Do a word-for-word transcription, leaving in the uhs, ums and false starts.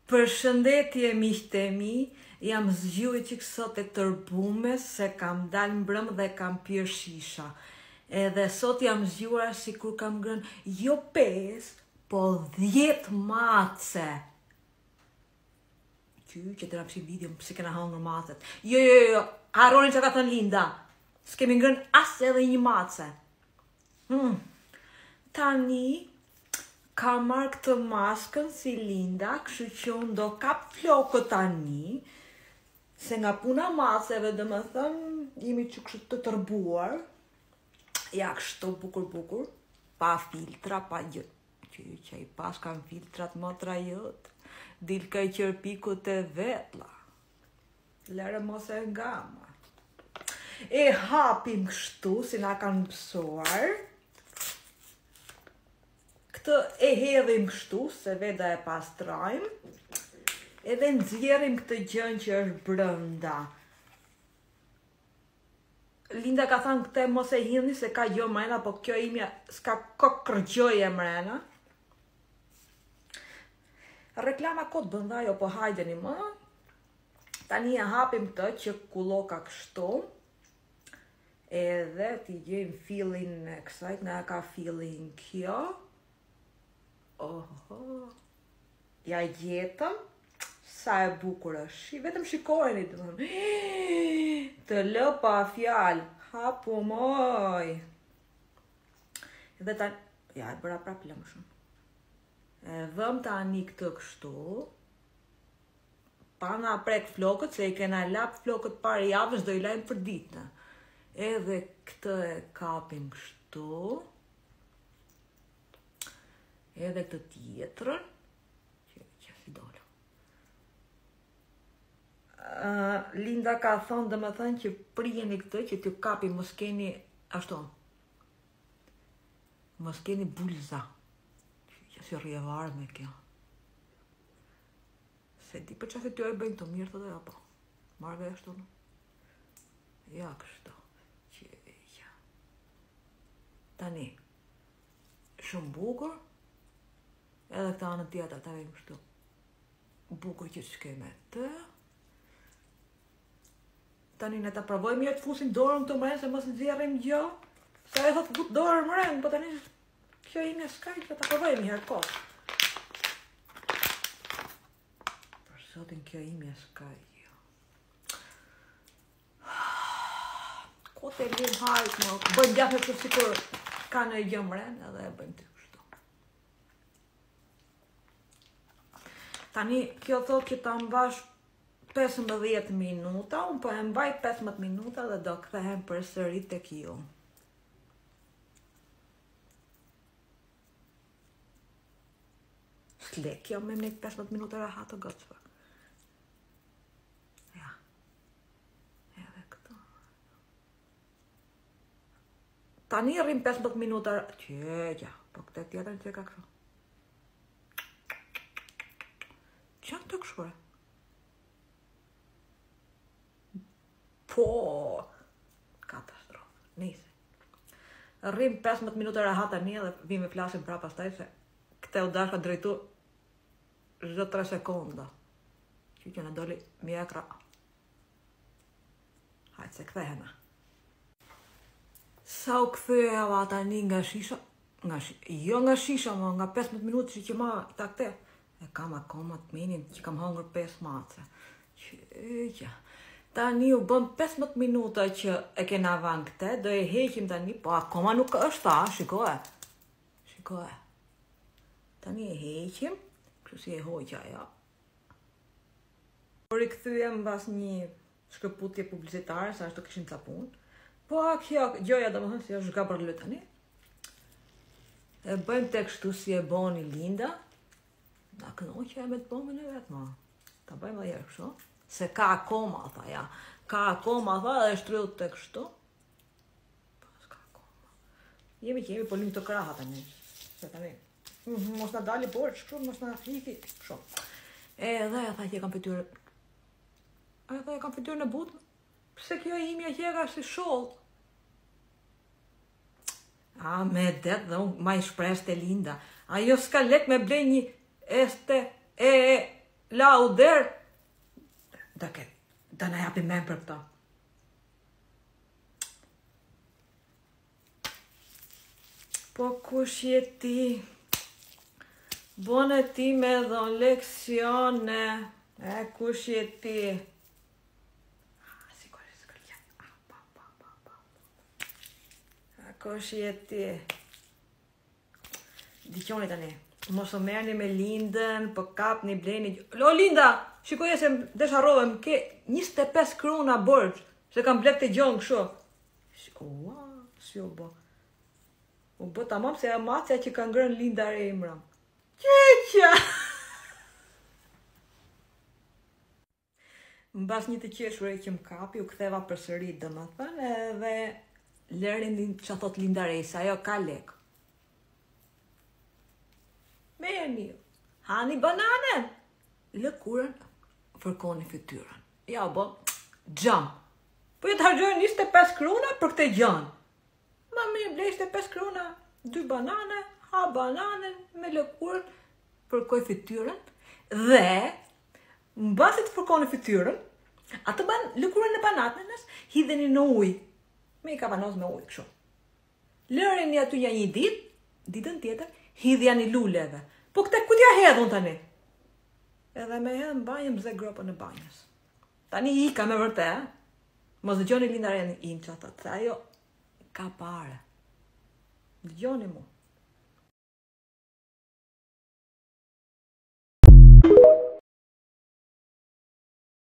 Përshëndetje miqtë e mi, jam zgjuar që sot e tërbume se kam dalë mbrëm dhe kam pirë shisha. Edhe sot jam zgjuar si kur kam ngrënë jo pesë, po dhjetë mace. Qy, që të rapsi video, pëse kena hangër macet. Jo, jo, jo, harroni që ka thënë Linda. S'kemi ngrënë asë edhe një mace. Hmm. Tani, ka marrë këtë maskën si Linda, kështu që unë do kap flokët tani, se nga puna maceve dhe më thëmë, jemi që kështu të tërbuar, ja kështu bukur bukur, pa filtra, pa gjë, që që i pas kam filtrat më tra jëtë, dil ka i qërpikut e vetla, lere mos e ngama. E hapim kështu, si na kanë mësuar, këtë e hedhim kështu, se veda e pastrojmë, edhe nxjerrim këtë gjën që është brënda. Linda ka thënë këtë mos e hidhni se ka gjë mrena, po kjo imja s'ka kokërgjoje mrena. Reklama kot bënda jo, po hajdeni më. Tani e hapim këtë që kulloka kështu, edhe t'i gjejmë fillin e kësajt, nga ka fillin kjo. Oho, ja gjetëm, sa e bukur është, vetëm shikojni të më, të lë pa fjalë, hapu moj. Edhe ta, ja e bëra prap lëmë shumë. E dhëm tani këtë kështu, pa nga prek flokët, se i kena lap flokët pare javës, do i lajmë për ditë. Edhe këtë e kapim kështu, edhe të tjetrën, që, që si dole. Uh, Linda ka thonë dhe më thënë që prijeni këtë, që t'ju kapi mos keni, ashtu, mos keni bulza, që, që si rjevarë me kjo. Se di për që se t'ju e bëjnë të mirë të dhe, apo, marve ashtu, no? Ja, kështu, që, ja. Tani, shumë bukur, edhe këta anë tjetër të vejmë kështu. Bukur që s'keme të. Tani ne ta provojmë jo të fusim dorën të mrenë, se mos nxjerrim gjë. Se e thot fut dorën mrenë, po tani kjo ime s'ka, që ta provojmë një herë kot. Për sotin kjo ime s'ka jo. Kote e limë hajt, më bëjmë gjatë që sikur ka në gjë mrenë, edhe e bëjmë të. Tani, kjo thot që ta mbash pesëmbëdhjetë minuta, unë po e mbaj pesëmbëdhjetë minuta dhe do kthehem përsëri tek ju. S'lek kjo me mnek pesëmbëdhjetë minuta rahat të gëtëve. Ja. Edhe këto. Tani rrim pesëmbëdhjetë minuta, qëgja, po këtë tjetër që ka këto. Qanë të këshore? Po, katastrofë, nisi. Rrim pesëmbëdhjetë minuta rahat tani dhe vime flasim pra pastaj se këte u dashka drejtu çdo tre sekonda. Që që në doli mjekra. Hajtë se kthehena. Sa u ktheheva tani nga shisha, nga shisha, jo nga shisha, ma nga pesëmbëdhjetë minuta që ma ta këte. E kam akoma të menin që kam hangër pesë mace. Qyqa. Tani u bëm pesëmbëdhjetë minuta që e kena van këte, do e heqim tani, po akoma nuk është ta, shikohe. Shikohe. Tani e heqim, kështu si e hoqa, ja. Por i këthyem bas një shkëputje publicitare, sa ashtu kishim ca punë. Po a kjo gjoja do më thënë si është gabër lë tani. E bëjmë te kështu si e boni Linda. Da kënoqe e me të bëmën e vetë, ma. Ta bëjmë dhe jerë kështu. Se ka akoma, tha, ja. Ka akoma, tha, dhe shtryllë të kështu. Pas ka akoma. Jemi që jemi, po lim të kraha të një. Se të një. Mos në dali borë, kështu, mos në hiki, kështu. E dhe e tha që e kam fytyrë. E dhe e kam fytyrë në butë. Pse kjo e imja që e ka si sholë. A, me det dhe unë ma i shpres të Linda. Ajo s'ka lek me blej një este, e, e, la u der. Da ke, da na japi men për këta. Po kush je ti? Bone ti me dhon leksione. E kush je ti? Kush je ti? Dikjoni tani. Mos o merrni me Lindën, po kapni bleni. Lo Linda, shikoje se desh harrovem, ke njëzet e pesë krona borx, se kam blek të gjon kështu. Ua, si u bë. U bë tamam se amacja që ka ngrën Linda re imra. Qeqa! Mbas një të qeshur që më kapi, u ktheva përsëri, domethënë, edhe lërin që thot Linda Rejsa, ajo ka lek. Merrni, hani bananen, lëkurën, fërkoni fytyrën. Ja, bo, gjam. Po jetë hargjojnë njëzet e pesë krona për këte gjanë. Ma mirë, blej njëzet e pesë krona, dy banane, ha bananen, me lëkurën, fërkoj fytyrën, dhe, mbasi të fërkoni fytyrën, atë ban, lëkurën e bananës, hidheni në ujë. Me i kavanoz me ujë kështu. Lëreni aty ja një ditë, ditën tjetër, hidhja një luleve. Po këte ku t'ja hedhun tani? Edhe me hedhën banjë mze gropën e banjës. Tani i ka me vërte, mos dëgjoni Linda Rejsa i në që atë, ajo ka pare. Dëgjoni mu.